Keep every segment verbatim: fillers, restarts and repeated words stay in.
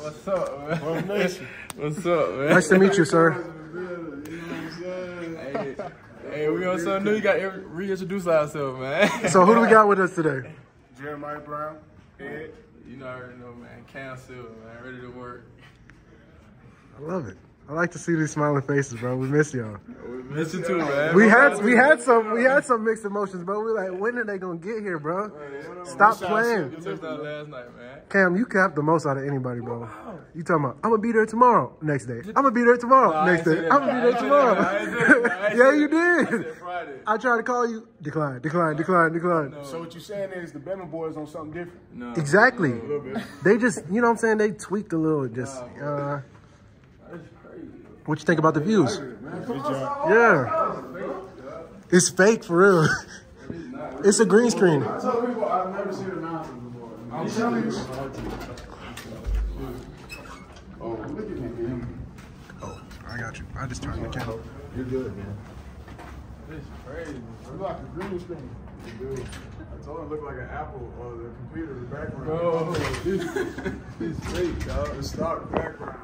What's up, man? What nation? What's up, man? Nice to meet you, sir. Hey, hey, we on something new. You got to reintroduce ourselves, man. So who do we got with us today? Jeremiah Brown, Ed. You know, I already know, man. Cam Silver, man. Ready to work. I love it. I like to see these smiling faces, bro. We miss y'all. We miss you too, man. We had we had some we had some mixed emotions, bro. We were like, when are they gonna get here, bro? Stop playing. We missed out last night, man. Cam, you capped the most out of anybody, bro. You talking about, I'm gonna be there tomorrow. Next day. I'm gonna be there tomorrow. No, Next I ain't day. say I'm gonna be that. there I ain't tomorrow. say that. I ain't say that. I ain't Yeah, say you that. did. I said Friday. I tried to call you. Decline, decline, decline, decline. No. So what you're saying is the Bama boys on something different? No. Exactly. A little bit. They just, you know what I'm saying? They tweaked a little. Just, uh, That's crazy. what you think about the views? Good job. Yeah. It's fake for real. It's a green screen. I tell people I've never seen a mountain before. I'm telling you. Oh, look at me, man. Oh, I got you. I just turned the camera. You're good, man. It's crazy. It's like a green screen. Dude, I told him it looked like an apple or the computer in the background. Bro, this is fake, dog. The stock background.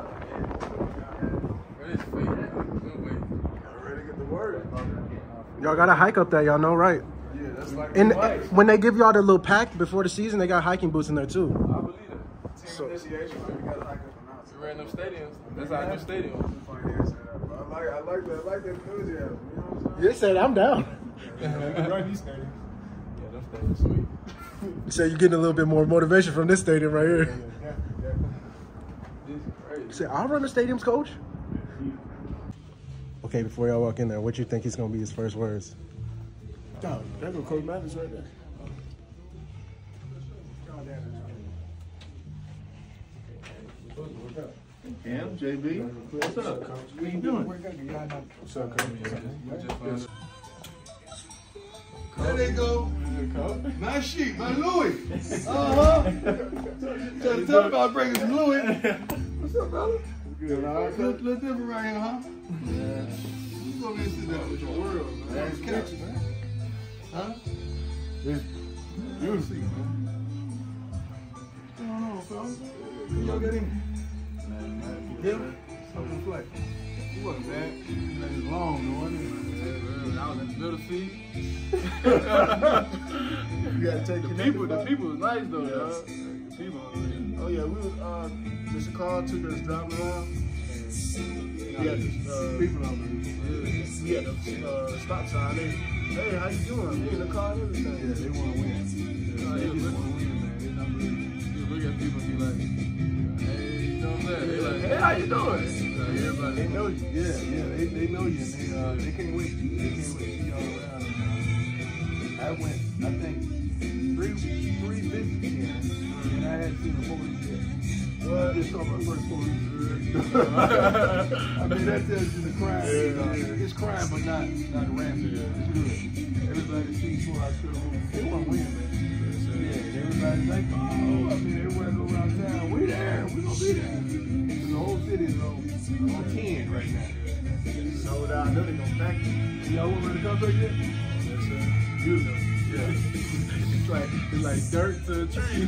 Bro, it's fake, man. No way. I'm ready to get the word. Y'all got to hike up there. Y'all know, right? Yeah, that's like And advice. when they give y'all the little pack before the season, they got hiking boots in there too. I believe it. Team initiation, man, we gotta hike up the mountain. We ran them stadiums. That's our new stadium. Funny answer to that, but I like, I like that, I like that enthusiasm. You know what I'm You said I'm down. saying? Run these stadiums. Yeah, them stadiums sweet. You said you're getting a little bit more motivation from this stadium right here. Yeah, yeah. This is crazy. You said I'll run the stadiums, coach. Okay, before y'all walk in there, what you think is gonna be his first words? Oh, that's what Coach Mathis right there. Cam, J B, what's up? What you doing? What's up, Coach? We just found There they go. My sheep, my Louis. Uh-huh. Trying to tell about bringing some Louis. What's up, brother? Good, all right, Look, look different right here, huh? Yeah. You go ahead and sit down with your world, man. That's Catch it, man. Huh? It's beautiful, man. What's going on, fellas? Can y'all get in? Yeah? Something flat. You wasn't bad. That is long, though, isn't it? I was in the middle seat. You gotta take The people, the people was nice though, dog. The people. Oh yeah, we was uh Mister Carl took us driving around. He had this uh People out there. he had a uh, stop sign. They, hey, how you doing? We in the car and everything. Yeah, they want to win. Yeah, They they just look- want to win, man. They not really. You look at people and be like, hey, you know what I'm saying? They like, Hey, how you doing? like everybody. They know you. Yeah, yeah, they, they know you, and they uh, they can't wait. They can't wait to see y'all around. And, uh, I went, I think, three three visits here, and I hadn't seen the police yet. Well, I just saw my first police. I mean, that tells you the crime. Uh, it's crime, but not not rampant. It's good. Everybody sees what I should have. They want to win, man. Yeah, and everybody's like, oh, I mean, everywhere I go around town, we there, we gonna be there. The whole city is on, on ten right now. Sold out. I know they gonna pack you. Y'all want me to come back yet? Yes, sir. Beautiful. Yeah. It's like, it's like dirt to a tree.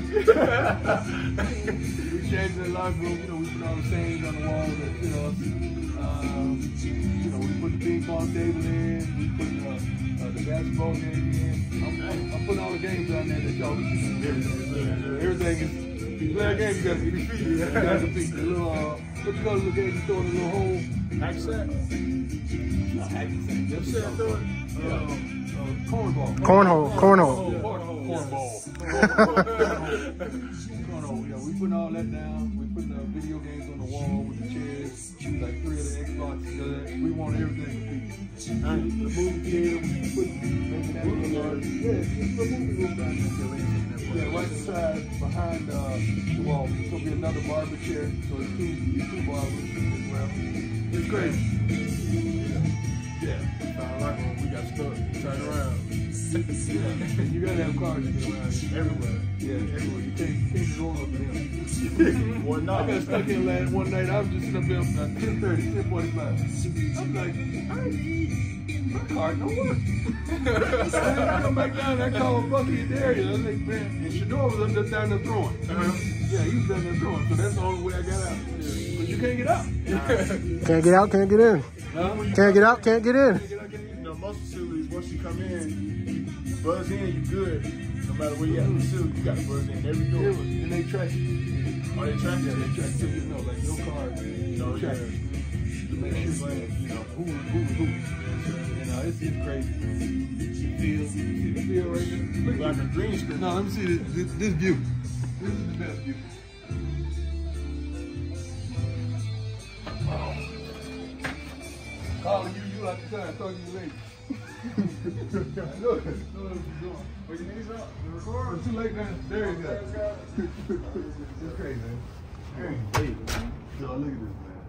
We changed the locker room, you know, we put all the sayings on the wall that, you know, um, you know, we put the ping pong table in, we put uh, uh, the basketball game in. I'm, I'm putting all the games down there that y'all can see. Everything is, if you play a game, you got to be defeated. You got to beat the little, uh, what you call the little game, you throw in a little hole. Hack sack. Not hacky sack. You said I throw it. Uh, uh, cornball. Cornhole, cornhole. Cornball. Cornball. Yeah, we putting all that down. We putting uh, video games on the wall with the chairs, like three of the Xbox. So that we want everything to be. The movie theater, we put making that little, uh, yeah, it's the movie room down there. Yeah, right inside behind uh, the wall. It's gonna be another barber chair. So it's two, two barbers as well. It's great. Yeah. Sound like when we got stuck, turn around. Yeah. You gotta have cars to get around here. Everywhere. Yeah, everywhere. You can't, you can't just roll up to them. One I night. got stuck in last one night. I was just sitting up there at ten thirty, ten forty-five. I'm like, I ain't, My car don't work. So then I come back down and I call Bucky in there. I was like, man, and Shador was up there down there throwing. Uh-huh. Yeah, he was down there throwing. So that's the only way I got out. But you can't get out. Can't get out, can't get in. Huh? Can't get out, can't get in. You know, most facilities, once you come in, you buzz in, you good. No matter where you at in the facility, you got to buzz in every door. And they track you. Oh, they track you? Yeah, they track you. You know, like your car, you know, track you. To make sure, you know, who, who, who. You know, it's, it's crazy. You feel, you see the feel right there? Look Like a green screen. No, let me see this, this, this view. This is the best view. Wow. Calling you, you out the time, talking to you later. Look, look what you're doing. Where your knees up? You record? It's too late now. There you go. It's crazy, man. Hey, hey, man. So look at this, man.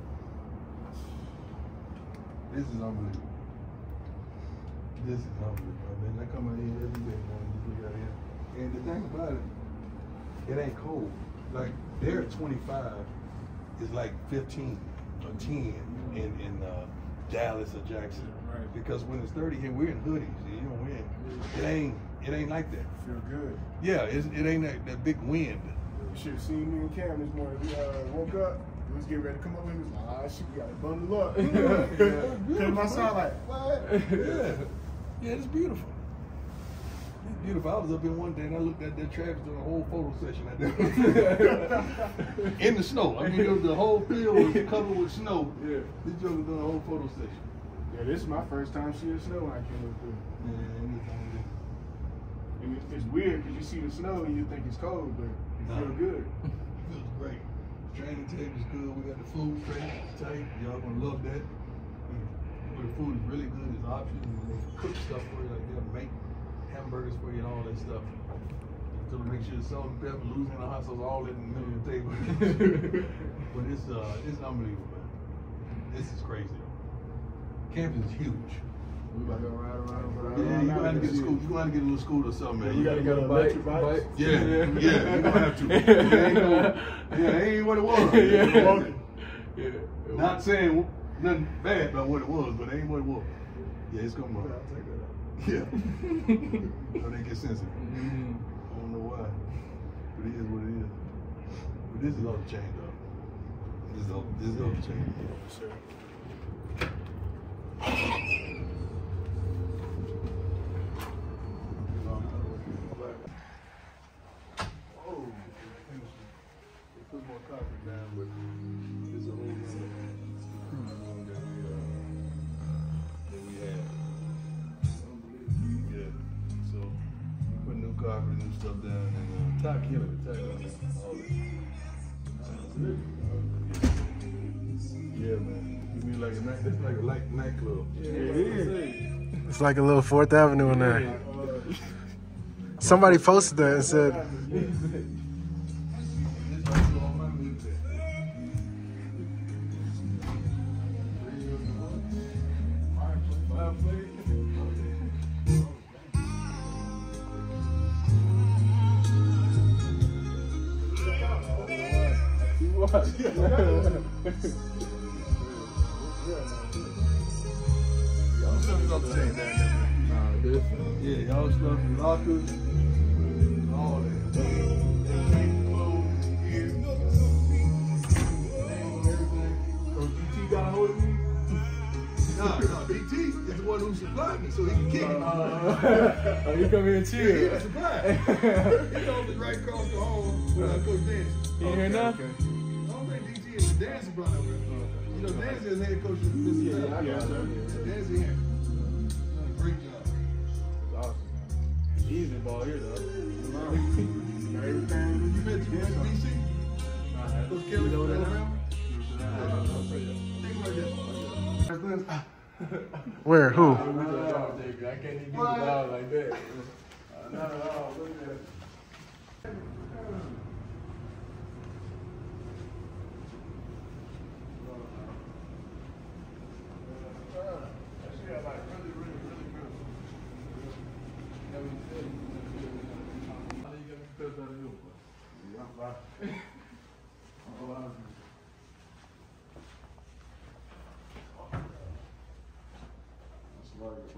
This is unbelievable. This is unbelievable, man. I come out here every day, man. Just look out here. And the thing about it, it ain't cold. Like, there at twenty-five is like fifteen or ten in, in uh, Dallas or Jackson. Right. Because when it's thirty here, we're in hoodies. You know, we're in, it ain't it ain't like that. Feel good. Yeah, it's, it ain't that, that big wind. You should have seen me and Cam this morning. We uh, woke up. We was getting ready to come up. We was like, ah, shit, we got to bundle up. Came my side like, what? Yeah. Yeah, it's beautiful. It's beautiful. I was up in one day and I looked at that Travis doing a whole photo session out there. In the snow. I mean, it was, the whole field was covered with snow. Yeah. This joke was doing a whole photo session. Yeah, this is my first time seeing snow when I came up through. Man, And it, it's weird because you see the snow and you think it's cold, but it No. feels good. it feels great. Training table is good. We got the food straight, tight. Y'all gonna love that. But the food is really good. There's options. And they cook stuff for you. Like they'll make hamburgers for you and all that stuff. So to make sure the salt and pepper, losing the hot sauce, all that in the middle of the table. But it's uh, it's unbelievable, man. This is crazy. Campus is huge. We about to go ride around. around Yeah, you're gonna have to get a around. school. You're gonna have to get a little scooter or something, man. You gotta get a electric bike. Yeah, yeah, you're gonna have to. Yeah, ain't no, yeah, it ain't what it was. Yeah. Yeah. Not saying nothing bad about what it was, but it ain't what it was. Yeah, it's gonna work. Yeah. So they get sensitive. I don't know why, but it is what it is. But this is all the change, though. This is all, this is all the change. For sure. Put more carpet down, but it's a whole nother room that we, uh, that we had. Unbelievable. Yeah. So we put new carpet and new stuff down, and uh, top killing it, top killing it, all that. Yeah, man. You mean like a night? That's like a light nightclub. Yeah, it is. It's like a little Fourth Avenue in there. Somebody posted that and said, Y'all stuff is up to date down there. Nah, this. Yeah, y'all stuff, your lockers, all that. Clothes, gear, name on everything. So D T got a hold of me? Nah, nah, D T is the one who supplied me, so he can kick it. Uh, oh, you come here and Yeah, chill. he was supplied. He owns it right across the hall where I coach dance. You hear now? I don't think D T is the dancer brother. You know, Dancy is head coach of Mississippi. Yeah, yeah, sir. Dancy here. Great job. It's awesome. Easy ball here, though. Everything. You met you in D C? Those Kelly over there? where, who? I can't even get it out like that. Not at all. Look at that. That's like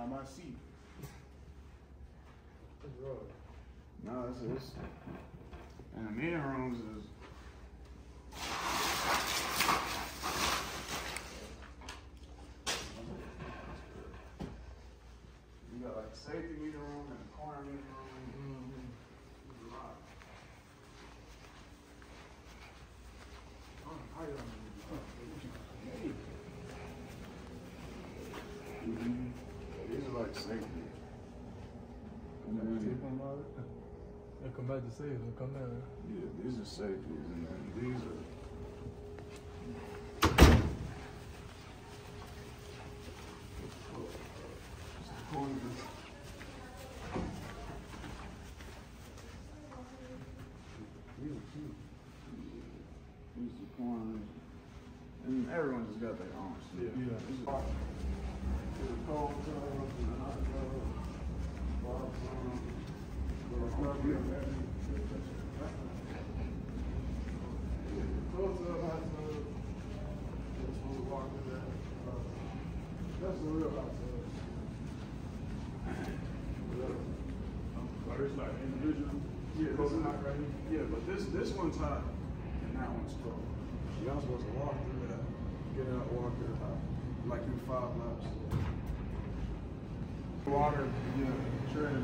my seat. No, it's, it's and the meeting rooms is. You got like safety meeting room and a corner meeting room. Mm-hmm. A lot. I don't know how you mm-hmm. These are like safety. They come back to save them, come down. Yeah, these are safeties, and then these are. These are cute. These are corners. And everyone just got their own shit. Yeah. Yeah. This is a cold tub, and a hot tub, bathroom. That's the real hot tub. It's like individual. Yeah, this is hot right here. Yeah, but this this one's hot and that one's cold. Y'all supposed to walk through that. Get out, walk through it hot. Like you five laps. Water, yeah, sure.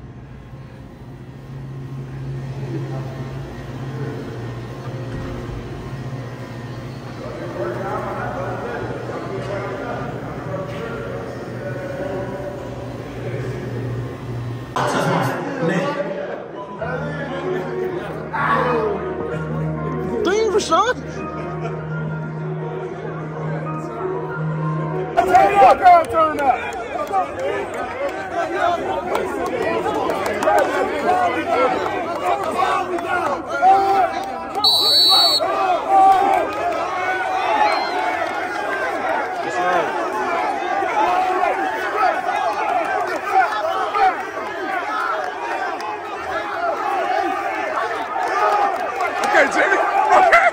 Three for sure. Turn up. Okay, Jimmy. Okay.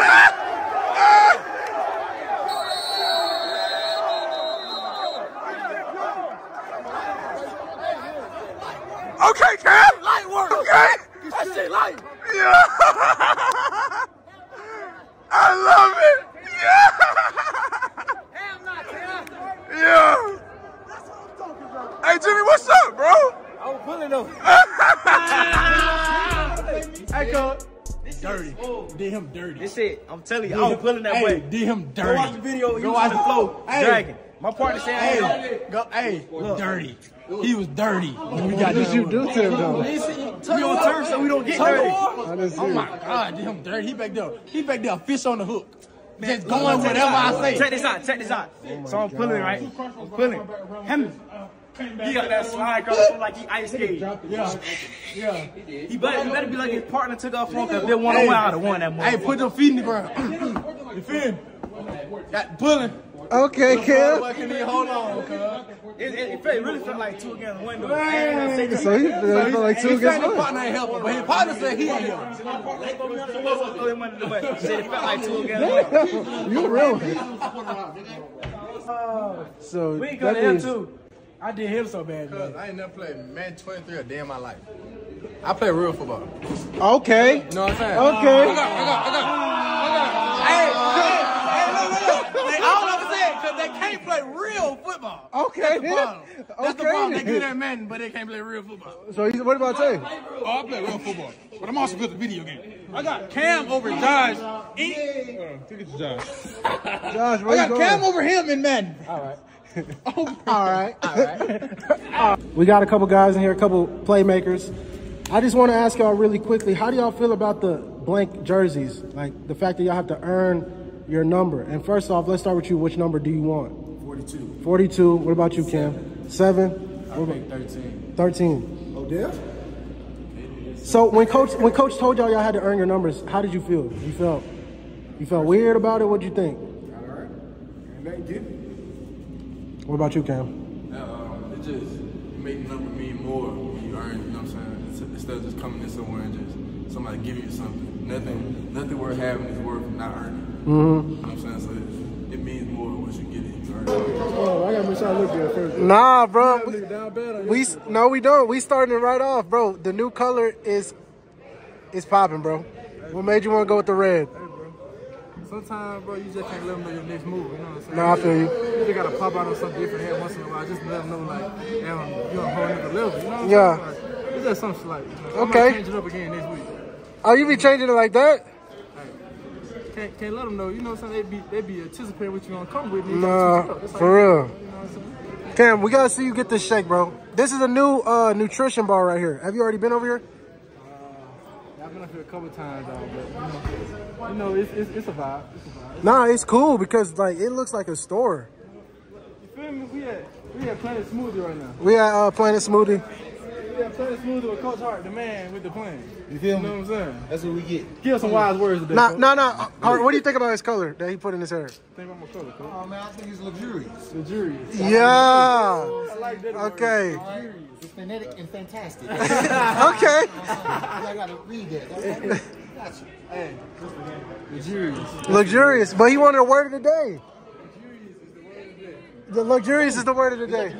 Okay, Cam. Light work. Okay. That shit light. Yeah. I love it. Yeah. Hell not, Cam. Yeah. That's what I'm talking about. Hey, Jimmy, what's up, bro? I was pulling though. Hey, coach. Dirty. Did him dirty. This shit, I'm telling you, I was pulling that hey, way. Did him dirty. Go watch the video. He Go was watch on the floor, Hey. dragging. My partner said, Hey, go, hey, Look. dirty. He was dirty. When we got What did you do to him though? we on turf so we don't get dirty. I didn't see Oh it. my God, did him dirty. He back there. He back there, fish on the hook. Just going whatever I say. Check this out, check this out. So I'm pulling, right? I'm pulling. Him. He got that slide coming from like he ice skating. Yeah, yeah. He better, he better be like his partner took off from because if they one on one, I'd have won that Hey, motherfucker. put them feet in the ground. You feel me? Got pulling. Okay, Cam. Boy, can he hold on, cuz? It, it, it felt- it really felt like two against one though. Man. So he felt like two He against said his one. partner ain't helping, but his partner said he ain't helping. Throw him under the bus. He said it felt like two against one. You real. So We ain't that gonna him means too. I did him so bad, man. I ain't never played Man twenty-three a day in my life. I play real football. okay. You know what I'm saying? Okay. I got, I got, I got, I got. Hey, hey, hey, look, look, look. They all understand because they can't play real football. Okay. That's the problem. That's the Okay. problem. They good at Madden, but they can't play real football. So you, what about Tay? Oh, I play real football, but I'm also good at video game. I got Cam over Josh. In, uh, take it to Josh. Josh, where I you got going? Cam over him in Madden. All right. All right. All right. We got a couple guys in here, a couple playmakers. I just want to ask y'all really quickly, how do y'all feel about the blank jerseys? Like the fact that y'all have to earn your number. And first off, let's start with you. Which number do you want? forty-two. forty-two. What about you, Cam? Seven? I picked thirteen. thirteen. Oh, yeah? So when coach when coach told y'all y'all had to earn your numbers, how did you feel? You felt you felt weird about it? What'd you think? All right. And they get it. What about you, Cam? Uh, it just made the number mean more when you earn, you know what I'm saying? It's, instead of just coming in somewhere and just somebody giving you something. Nothing nothing worth having is worth not earning. Mm-hmm. You know what I'm saying? So it's, it means more once you get it. Right? Oh, I gotta make sure I look good first. Nah, bro. We, Down bad on we no, we don't. We starting it right off, bro. The new color is is popping, bro. What made you want to go with the red? Sometimes, bro, you just can't let them know your next move. You know what I'm saying? No, I feel you. You just gotta pop out on something different here once in a while. Just to let them know, like, damn, you're on a whole nother level. You know what I'm Yeah. saying? Like, it's just something like, you know, Okay. I might change it up again next week. Oh, you be changing it like that? Can't, can't let them know. You know what I'm saying? They be they be anticipating what you gonna come with. And you Nah, gotta switch it up. That's for how you real. do it, you know what I'm saying? Cam, we gotta see you get this shake, bro. This is a new uh, nutrition bar right here. Have you already been over here? Uh, I've been up here a couple times, dog, but you know, you know it's, it's, it's a vibe. It's a vibe. Nah, it's cool because like it looks like a store. You feel me? We at we at Planet Smoothie right now. We at uh, Planet Smoothie. We at Planet Smoothie with Coach Hart, the man with the plan. You feel You me? know what I'm saying? That's what we get. Give us some wise words today. Nah, Coach. nah, nah. Hart, what do you think about his color that he put in his hair? Think about my color, Coach. Oh man, I think it's luxurious. Luxurious. Yeah. I like that. Okay. It's phonetic and fantastic. Okay. I gotta read that. Gotcha. Hey, luxurious. Luxurious, but he wanted a word of the day. The luxurious is the word of the day.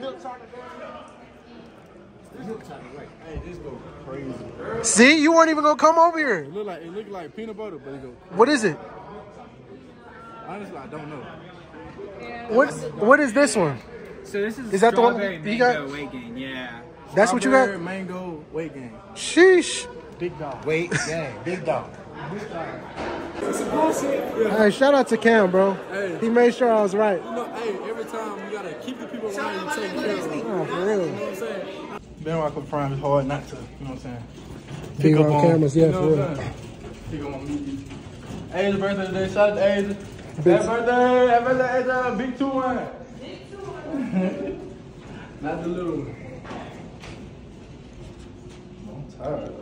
Hey, this go crazy. See, you weren't even gonna come over here. It look like it look like peanut butter, but it go. What is it? Honestly, I don't know. What What is this one? So this is, Is that the one strawberry you mango got? weight gain, yeah. That's what you Strawberry, got? Mango, weight gain. Sheesh. Big dog. Wait, dang, big dog. Hey, shout out to Cam, bro. Hey. He made sure I was right. You know, hey, every time you gotta keep the people around you taking care of them. Oh, for You real. know what I'm saying? Ben Rock Prime is hard not to, you know what I'm saying? Being up on cameras, yeah, you know for what real. I'm saying? Pick up on me. A's birthday today. Shout out to A's. Happy Big- birthday. Happy birthday, A's. Big two one. Big two one. Not the little one. I'm tired,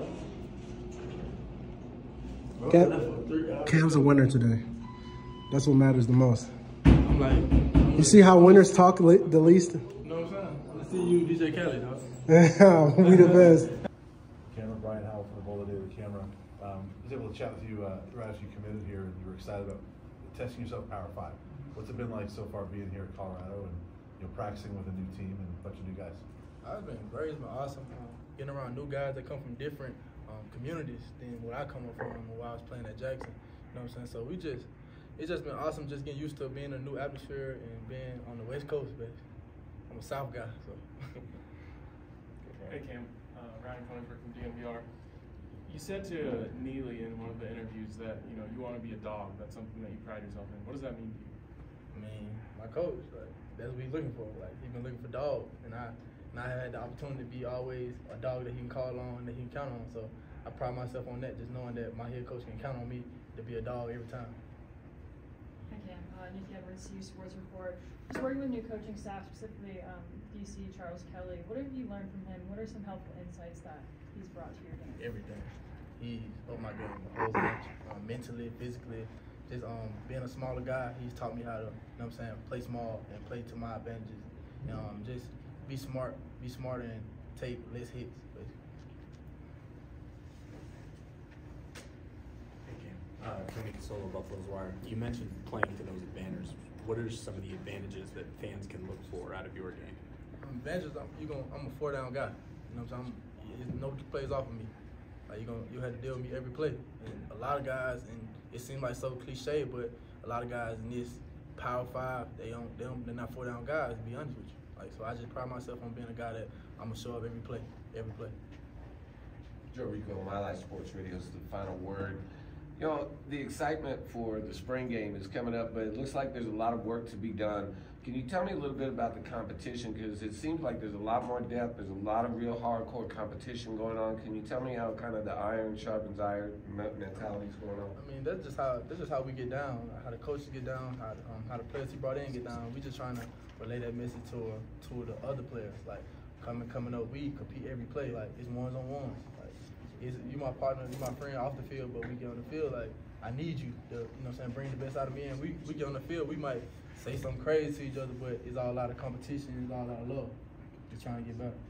bro. Cam, Cam's a winner today. That's what matters the most. I'm like, You see how winners talk li- the least? you know what I'm saying? Let's see you, D J Khaled, dog. We the best. Camera, Brian Howell from the Boulder Daily Camera. Um, I was able to chat with you uh, right after you committed here, and you were excited about testing yourself at Power Five. What's it been like so far being here at Colorado and you know practicing with a new team and a bunch of new guys? I've been great. It's been awesome. Um, getting around new guys that come from different um, communities than what I come from while I was playing at Jackson. You know what I'm saying? So we just, it's just been awesome just getting used to being in a new atmosphere and being on the West Coast, but I'm a South guy, so. Hey Cam, uh, Ryan Coniford from D M V R. You said to Neely in one of the interviews that you know you want to be a dog. That's something that you pride yourself in. What does that mean to you? I mean, my coach, like, that's what he's looking for. Like, he's been looking for dogs, and I, and I had the opportunity to be always a dog that he can call on, that he can count on. So I pride myself on that, just knowing that my head coach can count on me to be a dog every time. Hi Cam, uh, Nikki Edwards, C U Sports Report. Just working with new coaching staff, specifically um, D C Charles Kelly. What have you learned from him? What are some helpful insights that he's brought to your game? Everything. He's up my game a whole bunch, um, mentally, physically. Just um, being a smaller guy, he's taught me how to, you know what I'm saying, play small and play to my advantages. And, um, just be smart, be smarter and take less hits, basically. Hey Cam, uh, Tony Casolo, Buffalo's Wire. You mentioned playing to those banners. What are some of the advantages that fans can look for out of your game? Um, advantages, I'm, you gonna, I'm a four down guy. You know what I'm saying? I'm, nobody plays off of me. Like you gonna, you had to deal with me every play. And a lot of guys, and it seems like so cliche, but a lot of guys in this Power Five, they don't, they don't, they're not four down guys. To be honest with you, like so, I just pride myself on being a guy that I'm gonna show up every play, every play. Joe Rico, My Life Sports Radio is the final word. You know, the excitement for the spring game is coming up, but it looks like there's a lot of work to be done. Can you tell me a little bit about the competition? Because it seems like there's a lot more depth. There's a lot of real hardcore competition going on. Can you tell me how kind of the iron sharpens iron mentality is going on? I mean, that's just how that's just how we get down. How the coaches get down. How um, how the players he brought in get down. We just trying to relay that message to uh, to the other players. Like coming coming up, we compete every play. Like it's ones on ones. Like it's, you my partner, you my friend off the field, but we get on the field like I need you to, you know what I'm saying, bring the best out of me. And we, we get on the field, we might say something crazy to each other, but it's all out of competition, it's all out of love. Just trying to get better.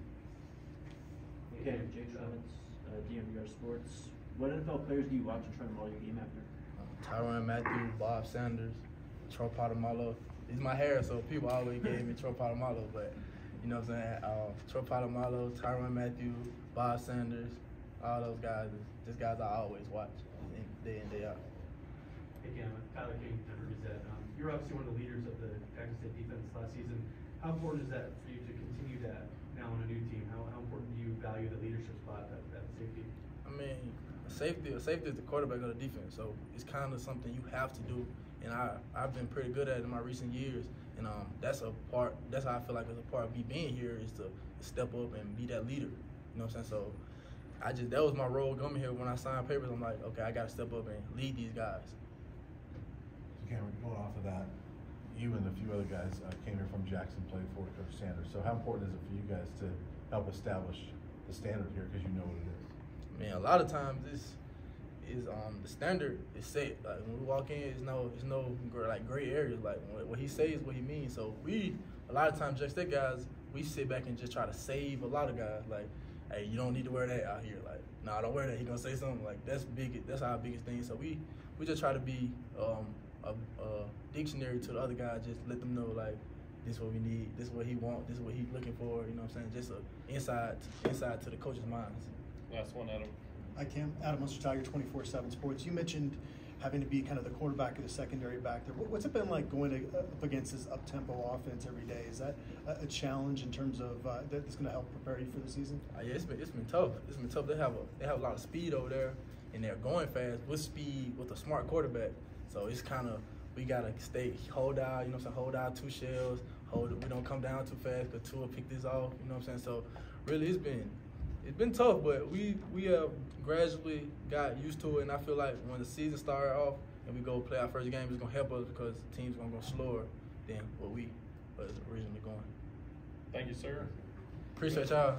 Okay, Jay Travis, uh, D M V R Sports. What N F L players do you watch and try to model your game after? Uh, Tyrann Mathieu, Bob Sanders, Troy Polamalu. It's my hair, so people always gave me Troy Polamalu, but you know what I'm saying? Uh, Troy Polamalu, Tyrann Mathieu, Bob Sanders, all those guys. Just guys I always watch day in, day out. Hey, Cam, Tyler King, Denver Gazette. Um, you're obviously one of the leaders of the Jackson State defense last season. How important is that for you to continue that now on a new team? How, how important do you value the leadership spot at, at safety? I mean, safety, safety is the quarterback of the defense, so it's kind of something you have to do. And I, I've been pretty good at it in my recent years, and um, that's a part. That's how I feel like it's a part of me being here is to step up and be that leader. You know what I'm saying? So I just that was my role coming here when I signed papers. I'm like, okay, I got to step up and lead these guys. So Cameron, going off of that, you and a few other guys uh, came here from Jackson, played for Coach Sanders. So how important is it for you guys to help establish the standard here because you know what it is? I mean, a lot of times this is um the standard is set. Like when we walk in, it's no it's no like gray areas. Like what he says, what he means. So we a lot of times, Jackson State guys, we sit back and just try to save a lot of guys. Like, hey, you don't need to wear that out here. Like, no, nah, don't wear that. He gonna say something. Like that's big. That's our biggest thing. So we we just try to be um a, a dictionary to the other guys. Just let them know like this is what we need. This is what he want. This is what he's looking for. You know what I'm saying? Just a inside inside to the coach's minds. Last one, Adam. Hi, Cam. Adam Munster-Tiger, twenty-four seven Sports. You mentioned having to be kind of the quarterback of the secondary back there. What's it been like going to, up against this up-tempo offense every day? Is that a, a challenge in terms of uh, that's going to help prepare you for the season? Uh, yeah, it's been it's been tough. It's been tough. They have a they have a lot of speed over there, and they're going fast with speed with a smart quarterback. So it's kind of we gotta stay hold out. You know what I'm saying? Hold out two shells. Hold. We don't come down too fast because Tua pick this off. You know what I'm saying? So really, it's been. It's been tough, but we we have gradually got used to it, and I feel like when the season started off and we go play our first game, it's gonna help us because the team's gonna go slower than what we was originally going. Thank you, sir. Appreciate y'all.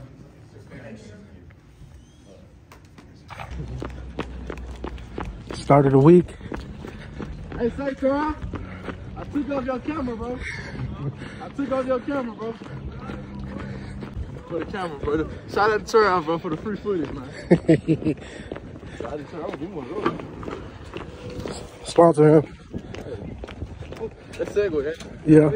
Start of the week. Hey, say, Carl, I took off your camera, bro. I took off your camera, bro. For the camera, bro. Shout out to Terrell, bro, for the free footage, man. Shout out to Terrell. I'll give him one of those. Sponsor him. That's Segway, eh? Yeah.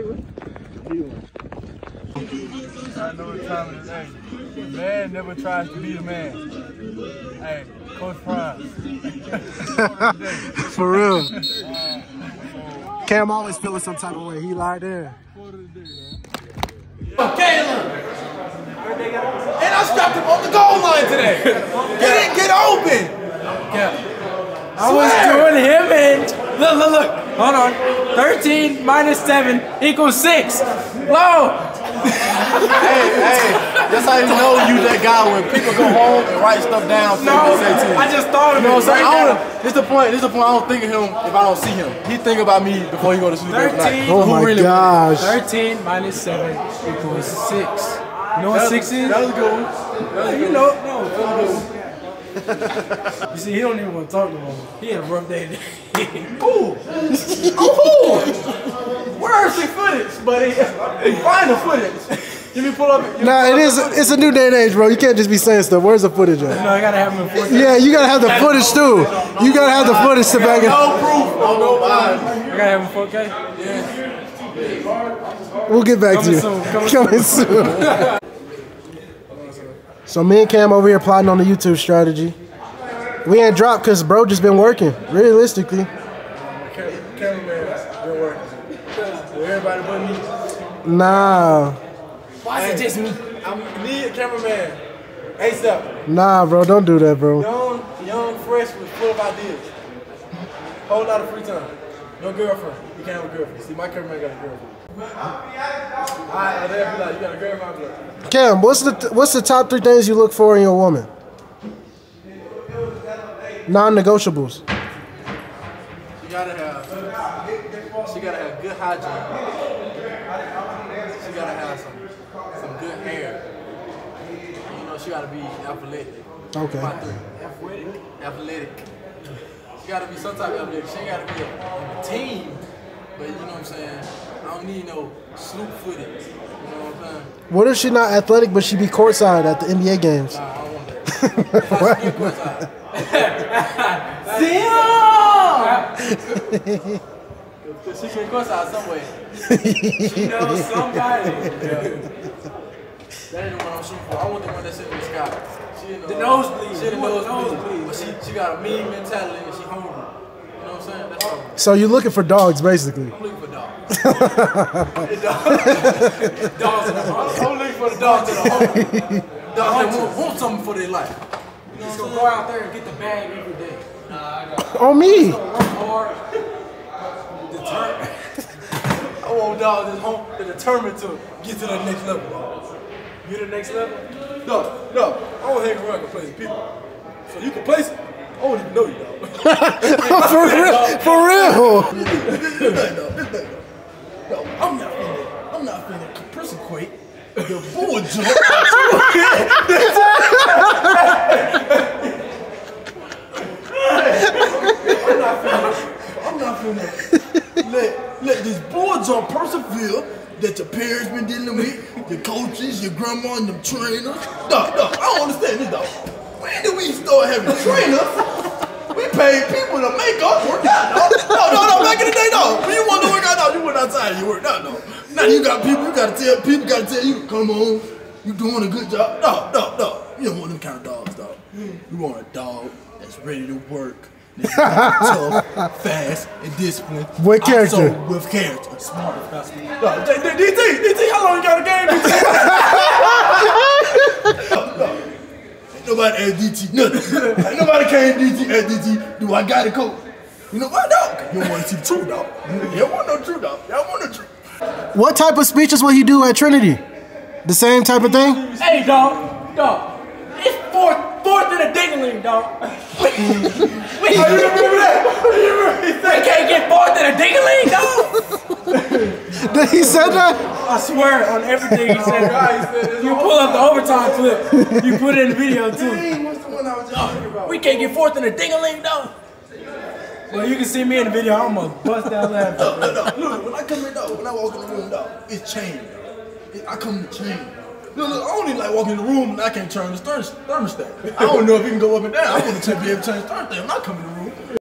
I know what time it is. Hey, man never tries to be the man. Hey, Coach Prime. For real. Cam always feeling some type of way. He lied there. Caleb! And I stopped him on the goal line today. He didn't get open. Yeah. I was doing him and look, look, look. Hold on. thirteen minus seven equals six. Low. Hey, hey. That's how you know you that guy when people go home and write stuff down. So No, they say to you. I just thought of you know it what I'm saying? right I now. don't, this the point. This the point. I don't think of him if I don't see him. He think about me before he go to sleep every night. thirteen. Oh Who my really gosh. thirteen minus seven equals six. You know what That was- six is? That was a good one. That was a You good know, one. no. That was a good one. You see, he don't even want to talk to him. He had a rough day today. Ooh! Ooh! Where's the footage, buddy? Find the footage. Give me pull up. Give me Nah, pull it up is. the footage. It's a new day and age, bro. You can't just be saying stuff. Where's the footage at? No, I gotta have him in four K. Yeah, you gotta have the footage too. You gotta have the footage to back it. No proof on nobody. I gotta have him in four K. Yeah. We'll get back to you. Coming soon, coming Coming soon. So me and Cam over here plotting on the YouTube strategy. We ain't dropped because bro just been working. Realistically. Cameraman been working. With everybody but me. Nah. Why is it just me? I need a cameraman. ASAP. Nah, bro. Don't do that, bro. Young, young, fresh, with full of ideas. Whole lot of free time. No girlfriend. You can't have a girlfriend. See, my cameraman got a girlfriend. Alright, they'll be like, you got a girlfriend? I'll be like, Cam, what's the what's the top three things you look for in your woman? Non-negotiables. She gotta have, she gotta have good hygiene. She gotta have some, some good hair. You know, she gotta be athletic. Okay. My three. Athletic. Athletic. She gotta be some type of athletic. She ain't gotta be a, a team, but you know what I'm saying. I don't need no sloop footage. You know what I'm saying? What if she not athletic but she be courtside at the N B A games? Nah, I don't want that. If I get courtside. Damn! Cause she can cuss out some way. She knows somebody. Yeah. That ain't the one I'm shooting for. I want the one that's in the sky. She in the, The uh, nosebleed. She in the You want the nosebleed. nosebleed. But she, she got a mean mentality and she hungry. You know what I'm saying? That's all. So you're looking for dogs, basically. I'm looking for dogs. Dogs in the home. I'm looking for the dogs in the home. Dogs that want, want something for their life. You know Just what I'm gonna go out there and get the bag every day. Nah, I got On me. Work hard. Determined. I want dogs that's home. They're determined to get to the next level. You the next level? No, no. I don't hang around complacent people. So you complacent? I don't even know you, dog. For real. For real. No, I'm not finna, I'm not finna compressiquate the bull jump. I'm not finna, I'm not finna let, let this bull jump persevere that your parents been dealing with, your coaches, your grandma, and them trainers. Dog, dog, I don't understand this, dog. When did we start having trainers? We paid people to make us work out, dog. No, no, no, back in the day, dog. When you wanted to work out, dog, you went outside and you worked out, dog. Now you got people, you gotta tell people, gotta tell you, come on, you doing a good job. No, no, no. You don't want them kind of dogs, dog. You want a dog that's ready to work. That's tough, fast, and disciplined. What character? Also with character. Smart, that's me. No, D T, D T, how long you got a game, D T? no, no. Ain't nobody at D T, nothing. Ain't nobody came D T at D T. Do I got it, coach? You know what, dog? You don't want to see the truth, dog. You don't want no truth, dog. You don't want no truth. What type of speeches will he do at Trinity? The same type of thing? Hey, dog, dog. It's fourth, fourth in a ding-a-ling, dog. we, we, you remember that? We can't get fourth in a ding-a-ling, dog. Did he say that? I swear on everything he said. You pull up the overtime clip. You put it in the video too. What's the one I was talking about? We can't get fourth in a ding-a-ling, dog. Well, you can see me in the video. I'm gonna bust out laughing. No, no, no. Look, when I come in, dog, when I walk in the room, dog, it's chain, dog. It, I come to chain, dog. Look, look, I don't even like walking in the room and I can't turn the thermostat. I don't know if you can go up and down. I want to be able to turn the thermostat when I come in the room.